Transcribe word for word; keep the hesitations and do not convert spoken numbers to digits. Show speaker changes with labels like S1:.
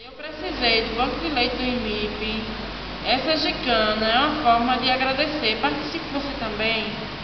S1: Eu precisei do banco de leite do I M I P. Essa gincana é uma forma de agradecer. Participe você também.